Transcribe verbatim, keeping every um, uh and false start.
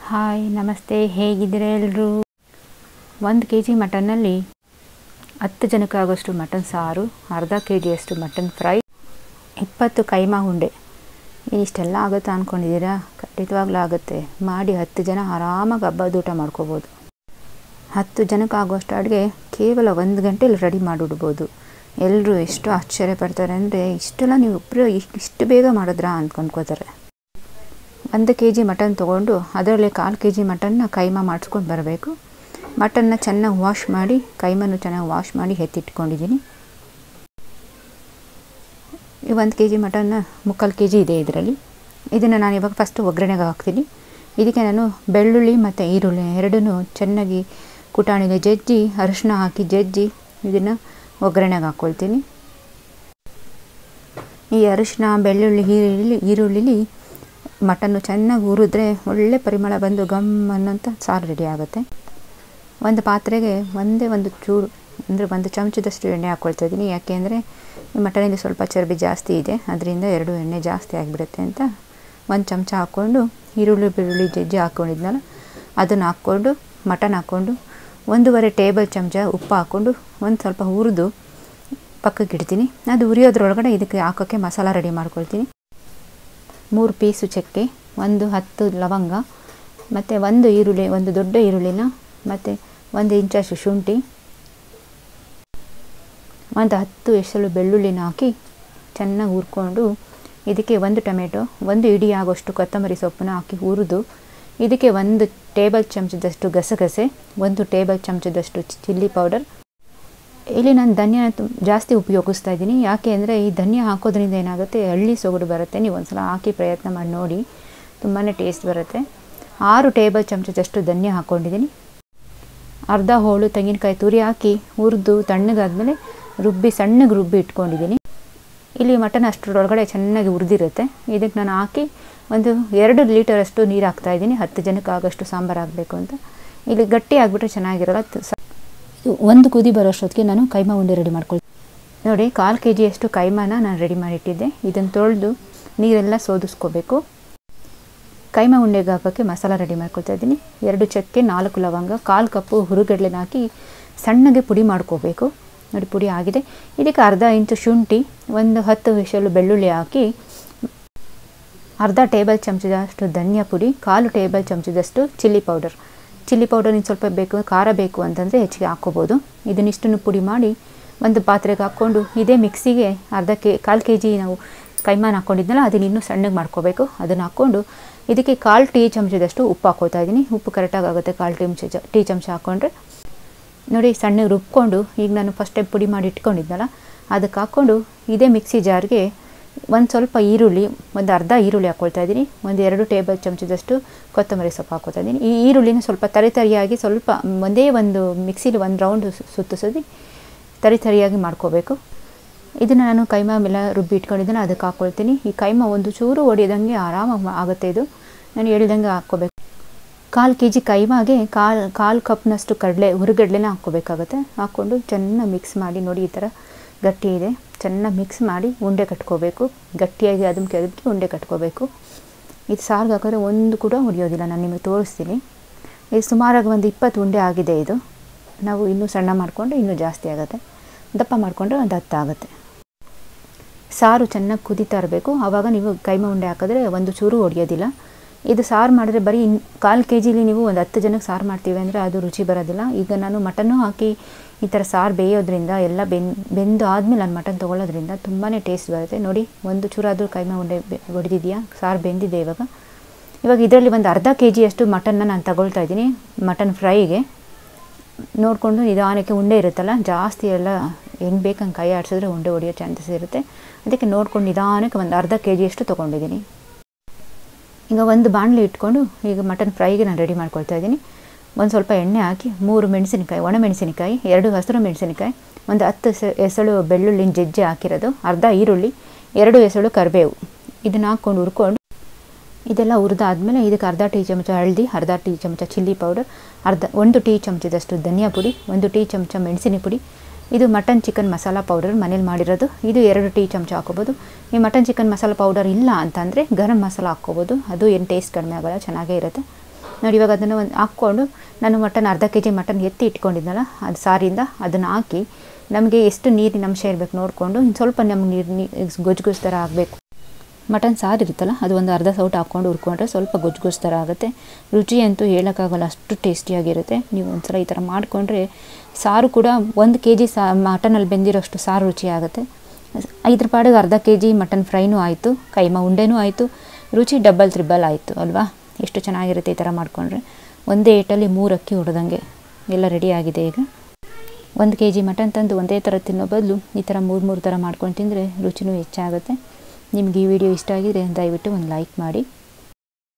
Hi ನಮಸ್ತೆ, ಹೇಗಿದ್ದೀರಾ ಎಲ್ಲರೂ? ಒಂದು ಕೆ ಜಿ ಮಟನ್ನಲ್ಲಿ ಹತ್ತು ಜನಕ್ಕಾಗೋಷ್ಟು ಮಟನ್ ಸಾರು, ಅರ್ಧ ಕೆ ಜಿಯಷ್ಟು ಮಟನ್ ಫ್ರೈ, ಇಪ್ಪತ್ತು ಕೈಮಾ ಉಂಡೆ. ಇಷ್ಟೆಲ್ಲ ಆಗುತ್ತೆ ಅಂದ್ಕೊಂಡಿದ್ದೀರಾ? ಖಂಡಿತವಾಗ್ಲೂ ಆಗುತ್ತೆ. ಮಾಡಿ ಹತ್ತು ಜನ ಆರಾಮಾಗಿ ಹಬ್ಬದ ಊಟ ಮಾಡ್ಕೋಬೋದು. ಹತ್ತು ಜನಕ್ಕಾಗುವಷ್ಟು ಅಡುಗೆ ಕೇವಲ ಒಂದು ಗಂಟೆಯಲ್ಲಿ ರೆಡಿ ಮಾಡಿಬಿಡ್ಬೋದು. ಎಲ್ಲರೂ ಎಷ್ಟು ಆಶ್ಚರ್ಯ ಪಡ್ತಾರೆ ಅಂದರೆ, ಇಷ್ಟೆಲ್ಲ ನೀವು ಒಬ್ಬರು ಇಷ್ಟು ಬೇಗ ಮಾಡಿದ್ರಾ ಅಂತ ಅಂದ್ಕೋತಾರೆ. ಒಂದು ಕೆ ಜಿ ಮಟನ್ ತೊಗೊಂಡು ಅದರಲ್ಲಿ ಕಾಲು ಕೆ ಜಿ ಮಟನ್ನ ಕೈಮಾ ಮಾಡಿಸ್ಕೊಂಡು ಬರಬೇಕು. ಮಟನ್ನ ಚೆನ್ನಾಗಿ ವಾಶ್ ಮಾಡಿ, ಕೈಮನ್ನು ಚೆನ್ನಾಗಿ ವಾಶ್ ಮಾಡಿ ಎತ್ತಿಟ್ಕೊಂಡಿದ್ದೀನಿ. ಈ ಒಂದು ಕೆ ಜಿ ಮಟನ್ನ ಮುಕ್ಕಾಲು ಕೆ ಜಿ ಇದೆ ಇದರಲ್ಲಿ. ಇದನ್ನು ನಾನು ಇವಾಗ ಫಸ್ಟು ಒಗ್ಗರಣೆಗೆ ಹಾಕ್ತೀನಿ. ಇದಕ್ಕೆ ನಾನು ಬೆಳ್ಳುಳ್ಳಿ ಮತ್ತು ಈರುಳ್ಳಿ ಎರಡನ್ನೂ ಚೆನ್ನಾಗಿ ಕುಟಾಣಿಗೆ ಜಜ್ಜಿ, ಅರಿಶಿನ ಹಾಕಿ ಜಜ್ಜಿ ಇದನ್ನು ಒಗ್ಗರಣೆಗೆ ಹಾಕ್ಕೊಳ್ತೀನಿ. ಈ ಅರಿಶಿನ, ಬೆಳ್ಳುಳ್ಳಿ, ಈರುಳ್ಳಿ ಈರುಳ್ಳಿಲಿ ಮಟನ್ನು ಚೆನ್ನಾಗಿ ಹುರಿದ್ರೆ ಒಳ್ಳೆ ಪರಿಮಳ ಬಂದು ಗಮ್ ಅನ್ನೋಂಥ ಸಾರು ರೆಡಿ ಆಗುತ್ತೆ. ಒಂದು ಪಾತ್ರೆಗೆ ಒಂದೇ ಒಂದು ಚೂರು ಅಂದರೆ ಒಂದು ಚಮಚದಷ್ಟು ಎಣ್ಣೆ ಹಾಕ್ಕೊಳ್ತಾ ಇದ್ದೀನಿ. ಯಾಕೆ ಅಂದರೆ ಈ ಮಟನಿಗೆ ಸ್ವಲ್ಪ ಚರ್ಬಿ ಜಾಸ್ತಿ ಇದೆ, ಅದರಿಂದ ಎರಡು ಎಣ್ಣೆ ಜಾಸ್ತಿ ಆಗಿಬಿಡುತ್ತೆ ಅಂತ ಒಂದು ಚಮಚ ಹಾಕ್ಕೊಂಡು ಈರುಳ್ಳಿ ಬೆಳ್ಳುಳ್ಳಿ ಜಜ್ಜಿ ಹಾಕ್ಕೊಂಡಿದ್ನಲ್ಲ ಅದನ್ನು ಹಾಕ್ಕೊಂಡು ಮಟನ್ ಹಾಕ್ಕೊಂಡು ಒಂದೂವರೆ ಟೇಬಲ್ ಚಮಚ ಉಪ್ಪು ಹಾಕ್ಕೊಂಡು ಒಂದು ಸ್ವಲ್ಪ ಹುರಿದು ಪಕ್ಕಕ್ಕೆ ಇಡ್ತೀನಿ. ಅದು ಉರಿಯೋದ್ರೊಳಗಡೆ ಇದಕ್ಕೆ ಹಾಕೋಕ್ಕೆ ಮಸಾಲ ರೆಡಿ ಮಾಡ್ಕೊಳ್ತೀನಿ. ಮೂರು ಪೀಸು ಚಕ್ಕೆ, ಒಂದು ಹತ್ತು ಲವಂಗ, ಮತ್ತು ಒಂದು ಈರುಳ್ಳಿ, ಒಂದು ದೊಡ್ಡ ಈರುಳ್ಳಿನ, ಮತ್ತು ಒಂದು ಇಂಚಷ್ಟು ಶುಂಠಿ, ಒಂದು ಹತ್ತು ಎಸಳು ಬೆಳ್ಳುಳ್ಳಿನ ಹಾಕಿ ಚೆನ್ನಾಗಿ ಹುರ್ಕೊಂಡು ಇದಕ್ಕೆ ಒಂದು ಟೊಮೆಟೊ, ಒಂದು ಇಡೀ ಆಗೋಷ್ಟು ಕೊತ್ತಂಬರಿ ಸೊಪ್ಪನ್ನ ಹಾಕಿ ಹುರಿದು ಇದಕ್ಕೆ ಒಂದು ಟೇಬಲ್ ಚಮಚದಷ್ಟು ಗಸಗಸೆ, ಒಂದು ಟೇಬಲ್ ಚಮಚದಷ್ಟು ಚಿಲ್ಲಿ ಪೌಡರ್. ಇಲ್ಲಿ ನಾನು ಧನಿಯಾ ಜಾಸ್ತಿ ಉಪಯೋಗಿಸ್ತಾ ಇದ್ದೀನಿ. ಯಾಕೆ ಅಂದರೆ ಈ ಧನಿಯಾ ಹಾಕೋದ್ರಿಂದ ಏನಾಗುತ್ತೆ, ಹಳ್ಳಿ ಸೊಗಡು ಬರುತ್ತೆ. ನೀವು ಒಂದು ಸಲ ಹಾಕಿ ಪ್ರಯತ್ನ ಮಾಡಿ ನೋಡಿ, ತುಂಬಾ ಟೇಸ್ಟ್ ಬರುತ್ತೆ. ಆರು ಟೇಬಲ್ ಚಮಚದಷ್ಟು ಧನಿಯಾ ಹಾಕ್ಕೊಂಡಿದ್ದೀನಿ. ಅರ್ಧ ಹೋಳು ತೆಂಗಿನಕಾಯಿ ತುರಿ ಹಾಕಿ ಹುರಿದು ತಣ್ಣಗಾದ್ಮೇಲೆ ರುಬ್ಬಿ ಸಣ್ಣಗೆ ರುಬ್ಬಿ ಇಟ್ಕೊಂಡಿದ್ದೀನಿ. ಇಲ್ಲಿ ಮಟನ್ ಅಷ್ಟರೊಳಗಡೆ ಚೆನ್ನಾಗಿ ಹುರಿದಿರುತ್ತೆ. ಇದಕ್ಕೆ ನಾನು ಹಾಕಿ ಒಂದು ಎರಡು ಲೀಟರಷ್ಟು ನೀರು ಹಾಕ್ತಾಯಿದ್ದೀನಿ. ಹತ್ತು ಜನಕ್ಕೆ ಆಗೋಷ್ಟು ಸಾಂಬಾರು ಆಗಬೇಕು ಅಂತ. ಇಲ್ಲಿ ಗಟ್ಟಿ ಆಗಿಬಿಟ್ರೆ ಚೆನ್ನಾಗಿರಲ್ಲ. ಒಂದು ಕುದಿ ಬರೋಷ್ಟೊತ್ತಿಗೆ ನಾನು ಕೈಮಾ ಉಂಡೆ ರೆಡಿ ಮಾಡ್ಕೊಳ್ತೀನಿ. ನೋಡಿ, ಕಾಲು ಕೆ ಜಿಯಷ್ಟು ಕೈಮಾನ ನಾನು ರೆಡಿ ಮಾಡಿಟ್ಟಿದ್ದೆ. ಇದನ್ನು ತೊಳೆದು ನೀರೆಲ್ಲ ಸೋದಿಸ್ಕೋಬೇಕು. ಕೈಮಾ ಉಂಡೆಗೆ ಹಾಕೋಕ್ಕೆ ಮಸಾಲ ರೆಡಿ ಮಾಡ್ಕೊಳ್ತಾ ಇದ್ದೀನಿ. ಎರಡು ಚಕ್ಕೆ, ನಾಲ್ಕು ಲವಂಗ, ಕಾಲು ಕಪ್ಪು ಹುರುಗಡ್ಲೆನ ಹಾಕಿ ಸಣ್ಣಗೆ ಪುಡಿ ಮಾಡ್ಕೋಬೇಕು. ನೋಡಿ, ಪುಡಿ ಆಗಿದೆ. ಇದಕ್ಕೆ ಅರ್ಧ ಇಂಚು ಶುಂಠಿ, ಒಂದು ಹತ್ತು ಎಸಳು ಬೆಳ್ಳುಳ್ಳಿ ಹಾಕಿ ಅರ್ಧ ಟೇಬಲ್ ಚಮಚದಷ್ಟು ಧನಿಯಾ ಪುಡಿ, ಕಾಲು ಟೇಬಲ್ ಚಮಚದಷ್ಟು ಚಿಲ್ಲಿ ಪೌಡರ್. ಚಿಲ್ಲಿ ಪೌಡರ್ ಇನ್ನು ಸ್ವಲ್ಪ ಬೇಕು, ಖಾರ ಬೇಕು ಅಂತಂದರೆ ಹೆಚ್ಚಿಗೆ ಹಾಕ್ಕೋಬೋದು. ಇದನ್ನಿಷ್ಟನ್ನು ಪುಡಿ ಮಾಡಿ ಒಂದು ಪಾತ್ರೆಗೆ ಹಾಕ್ಕೊಂಡು ಇದೇ ಮಿಕ್ಸಿಗೆ ಅರ್ಧ ಕೆ ಕಾಲು ಕೆ ಜಿ ನಾವು ಕೈಮಾನ ಹಾಕ್ಕೊಂಡಿದ್ನಲ್ಲ ಅದನ್ನು ಇನ್ನೂ ಸಣ್ಣಗೆ ಮಾಡ್ಕೋಬೇಕು. ಅದನ್ನು ಹಾಕ್ಕೊಂಡು ಇದಕ್ಕೆ ಕಾಲು ಟೀ ಚಮಚದಷ್ಟು ಉಪ್ಪು ಹಾಕ್ಕೋತಾ ಇದ್ದೀನಿ. ಉಪ್ಪು ಕರೆಕ್ಟಾಗಿ ಆಗುತ್ತೆ ಕಾಲು ಟೀ ಚಮಚ ಟೀ ಚಮಚ ಹಾಕ್ಕೊಂಡ್ರೆ. ನೋಡಿ, ಸಣ್ಣಗೆ ರುಬ್ಕೊಂಡು ಈಗ ನಾನು ಫಸ್ಟ್ ಟೈಮ್ ಪುಡಿ ಮಾಡಿ ಇಟ್ಕೊಂಡಿದ್ನಲ್ಲ ಅದಕ್ಕೆ ಹಾಕ್ಕೊಂಡು ಇದೇ ಮಿಕ್ಸಿ ಜಾರ್ಗೆ ಒಂದು ಸ್ವಲ್ಪ ಈರುಳ್ಳಿ, ಒಂದು ಅರ್ಧ ಈರುಳ್ಳಿ ಹಾಕ್ಕೊಳ್ತಾ ಇದ್ದೀನಿ. ಒಂದು ಎರಡು ಟೇಬಲ್ ಚಮಚದಷ್ಟು ಕೊತ್ತಂಬರಿ ಸೊಪ್ಪು ಹಾಕ್ಕೊತಾ ಇದ್ದೀನಿ. ಈ ಈರುಳ್ಳಿನ ಸ್ವಲ್ಪ ತರಿ ತರಿಯಾಗಿ ಸ್ವಲ್ಪ ಒಂದೇ ಒಂದು ಮಿಕ್ಸಿಲಿ ಒಂದು ರೌಂಡ್ ಸುತ್ತಿಸೋದು ತರಿ ತರಿಯಾಗಿ ಮಾಡ್ಕೋಬೇಕು. ಇದನ್ನು ನಾನು ಕೈಮಾ ಮೇಲೆ ರುಬ್ಬಿ ಇಟ್ಕೊಂಡಿದ್ದೀನಿ, ಅದಕ್ಕೆ ಹಾಕ್ಕೊಳ್ತೀನಿ. ಈ ಕೈಮಾ ಒಂದು ಚೂರು ಹೊಡೆಯೋದಂಗೆ ಆರಾಮಾಗಿ ಆಗುತ್ತೆ. ಇದು ನಾನು ಹೇಳ್ದಂಗೆ ಹಾಕ್ಕೋಬೇಕು. ಕಾಲು ಕೆ ಜಿ ಕೈಮಾಗೆ ಕಾಲು ಕಾಲು ಕಪ್ನಷ್ಟು ಕಡಲೆ ಹುರುಗಡ್ಲೆನ ಹಾಕ್ಕೋಬೇಕಾಗತ್ತೆ. ಹಾಕ್ಕೊಂಡು ಚೆನ್ನಾಗಿ ಮಿಕ್ಸ್ ಮಾಡಿ. ನೋಡಿ, ಈ ಥರ ಗಟ್ಟಿ ಇದೆ. ಚೆನ್ನಾಗಿ ಮಿಕ್ಸ್ ಮಾಡಿ ಉಂಡೆ ಕಟ್ಕೋಬೇಕು. ಗಟ್ಟಿಯಾಗಿ ಅದಕ್ಕೆ ಅದಕ್ಕೆ ಉಂಡೆ ಕಟ್ಕೋಬೇಕು. ಇದು ಸಾರಿಗೆ ಹಾಕಿದ್ರೆ ಒಂದು ಕೂಡ ಹೊಡೆಯೋದಿಲ್ಲ. ನಾನು ನಿಮಗೆ ತೋರಿಸ್ತೀನಿ. ಇದು ಸುಮಾರಾಗಿ ಒಂದು ಇಪ್ಪತ್ತು ಉಂಡೆ ಆಗಿದೆ. ಇದು ನಾವು ಇನ್ನೂ ಸಣ್ಣ ಮಾಡಿಕೊಂಡ್ರೆ ಇನ್ನೂ ಜಾಸ್ತಿ ಆಗುತ್ತೆ, ದಪ್ಪ ಮಾಡಿಕೊಂಡ್ರೆ ಒಂದು ಹತ್ತು ಆಗುತ್ತೆ. ಸಾರು ಚೆನ್ನಾಗಿ ಕುದೀತಾ ಇರಬೇಕು. ಆವಾಗ ನೀವು ಕೈಮಾ ಉಂಡೆ ಹಾಕಿದ್ರೆ ಒಂದು ಚೂರು ಹೊಡೆಯೋದಿಲ್ಲ. ಇದು ಸಾರು ಮಾಡಿದ್ರೆ ಬರೀ ಇನ್ನು ಕಾಲು ಕೆ ಜಿಲಿ ನೀವು ಒಂದು ಹತ್ತು ಜನಕ್ಕೆ ಸಾರು ಮಾಡ್ತೀವಿ ಅಂದರೆ ಅದು ರುಚಿ ಬರೋದಿಲ್ಲ. ಈಗ ನಾನು ಮಟನ್ನು ಹಾಕಿ ಈ ಥರ ಸಾರು ಬೇಯೋದ್ರಿಂದ ಎಲ್ಲ ಬೆಂದು ಬೆಂದು ಆದಮೇಲೆ ನಾನು ಮಟನ್ ತೊಗೊಳ್ಳೋದ್ರಿಂದ ತುಂಬಾ ಟೇಸ್ಟ್ ಬರುತ್ತೆ. ನೋಡಿ, ಒಂದು ಚೂರಾದರೂ ಕೈಮಾ ಉಂಡೆ ಹೊಡೆದಿದೆಯಾ, ಸಾರು ಬೆಂದಿದೆ. ಇವಾಗ ಇವಾಗ ಇದರಲ್ಲಿ ಒಂದು ಅರ್ಧ ಕೆ ಜಿಯಷ್ಟು ಮಟನ್ನ ನಾನು ತಗೊಳ್ತಾ ಇದ್ದೀನಿ ಮಟನ್ ಫ್ರೈಗೆ. ನೋಡಿಕೊಂಡು ನಿಧಾನಕ್ಕೆ ಉಂಡೆ ಇರುತ್ತಲ್ಲ, ಜಾಸ್ತಿ ಎಲ್ಲ ಹೆಂಗೆ ಬೇಕಂಗೆ ಕೈ ಆಡಿಸಿದ್ರೆ ಉಂಡೆ ಹೊಡೆಯೋ ಚಾನ್ಸಸ್ ಇರುತ್ತೆ. ಅದಕ್ಕೆ ನೋಡ್ಕೊಂಡು ನಿಧಾನಕ್ಕೆ ಒಂದು ಅರ್ಧ ಕೆ ಜಿಯಷ್ಟು ತೊಗೊಂಡಿದ್ದೀನಿ. ಈಗ ಒಂದು ಬಾಣಲಿ ಇಟ್ಕೊಂಡು ಈಗ ಮಟನ್ ಫ್ರೈಗೆ ನಾನು ರೆಡಿ ಮಾಡ್ಕೊಳ್ತಾ ಇದ್ದೀನಿ. ಒಂದು ಸ್ವಲ್ಪ ಎಣ್ಣೆ ಹಾಕಿ ಮೂರು ಮೆಣಸಿನಕಾಯಿ, ಒಣ ಮೆಣಸಿನಕಾಯಿ, ಎರಡು ಹಸಿರು ಮೆಣಸಿನಕಾಯಿ, ಒಂದು ಹತ್ತು ಎಸಳು ಬೆಳ್ಳುಳ್ಳಿನ ಜಜ್ಜಿ ಹಾಕಿರೋದು, ಅರ್ಧ ಈರುಳ್ಳಿ, ಎರಡು ಎಸಳು ಕರಿಬೇವು, ಇದನ್ನು ಹಾಕ್ಕೊಂಡು ಹುರ್ಕೊಂಡು ಇದೆಲ್ಲ ಹುರಿದಾದ್ಮೇಲೆ ಇದಕ್ಕೆ ಅರ್ಧ ಟೀ ಚಮಚ ಹಳದಿ, ಅರ್ಧ ಟೀ ಚಮಚ ಚಿಲ್ಲಿ ಪೌಡರ್, ಅರ್ಧ ಒಂದು ಟೀ ಚಮಚದಷ್ಟು ಧನಿಯಾ ಪುಡಿ, ಒಂದು ಟೀ ಚಮಚ ಮೆಣಸಿನ ಪುಡಿ. ಇದು ಮಟನ್ ಚಿಕನ್ ಮಸಾಲ ಪೌಡರ್ ಮನೇಲಿ ಮಾಡಿರೋದು. ಇದು ಎರಡು ಟೀ ಚಮಚ ಹಾಕೋಬೋದು. ಈ ಮಟನ್ ಚಿಕನ್ ಮಸಾಲ ಪೌಡರ್ ಇಲ್ಲ ಅಂತಂದರೆ ಗರಂ ಮಸಾಲ ಹಾಕ್ಕೋಬೋದು. ಅದು ಏನು ಟೇಸ್ಟ್ ಕಡಿಮೆ ಆಗೋಲ್ಲ, ಚೆನ್ನಾಗೇ ಇರುತ್ತೆ. ನೋಡಿ ಇವಾಗ ಅದನ್ನು ಒಂದು ಹಾಕ್ಕೊಂಡು ನಾನು ಮಟನ್ ಅರ್ಧ ಕೆ ಜಿ ಮಟನ್ ಎತ್ತಿ ಇಟ್ಕೊಂಡಿದ್ನಲ್ಲ ಅದು ಸಾರಿಂದ ಅದನ್ನು ಹಾಕಿ ನಮಗೆ ಎಷ್ಟು ನೀರಿನ ಅಂಶ ಇರಬೇಕು ನೋಡಿಕೊಂಡು ಇನ್ನು ಸ್ವಲ್ಪ ನಮ್ಗೆ ನೀರು ನೀ ಗೊಜ್ಜು ಗೊಜ್ಜು ಥರ ಆಗಬೇಕು. ಮಟನ್ ಸಾರು ಇರುತ್ತಲ್ಲ ಅದು ಒಂದು ಅರ್ಧ ಸೌಟು ಹಾಕ್ಕೊಂಡು ಹುರ್ಕೊಂಡ್ರೆ ಸ್ವಲ್ಪ ಗೊಜ್ಜು ಗೊಜ್ಜು ಥರ ಆಗುತ್ತೆ. ರುಚಿ ಅಂತೂ ಹೇಳೋಕ್ಕಾಗಲ್ಲ, ಅಷ್ಟು ಟೇಸ್ಟಿಯಾಗಿರುತ್ತೆ. ನೀವು ಒಂದ್ಸಲ ಈ ಥರ ಮಾಡಿಕೊಂಡ್ರೆ ಸಾರು ಕೂಡ ಒಂದು ಕೆ ಜಿ ಸಾ ಮಟನಲ್ಲಿ ಬೆಂದಿರೋಷ್ಟು ಸಾರು ರುಚಿ ಆಗುತ್ತೆ. ಐದರ ಪಾಡಿಗೆ ಅರ್ಧ ಕೆ ಜಿ ಮಟನ್ ಫ್ರೈನೂ ಆಯಿತು, ಕೈಮಾ ಉಂಡೆನೂ ಆಯಿತು, ರುಚಿ ಡಬಲ್ ತ್ರಿಬಲ್ ಆಯಿತು ಅಲ್ವಾ. ಎಷ್ಟು ಚೆನ್ನಾಗಿರುತ್ತೆ ಈ ಥರ ಮಾಡಿಕೊಂಡ್ರೆ. ಒಂದೇ ಏಟಲ್ಲಿ ಮೂರು ಅಕ್ಕಿ ಹೊಡೆದಂಗೆ ಎಲ್ಲ ರೆಡಿ ಆಗಿದೆ. ಈಗ ಒಂದು ಕೆ ಜಿ ಮಟನ್ ತಂದು ಒಂದೇ ಥರ ತಿನ್ನೋ ಬದಲು ಈ ಥರ ಮೂರು ಮೂರು ಥರ ಮಾಡ್ಕೊಂಡು ತಿಂದರೆ ರುಚಿನೂ ಹೆಚ್ಚಾಗುತ್ತೆ. ನಿಮ್ಗೆ ಈ ವಿಡಿಯೋ ಇಷ್ಟ ಆಗಿದ್ರೆ ದಯವಿಟ್ಟು ಒಂದು ಲೈಕ್ ಮಾಡಿ.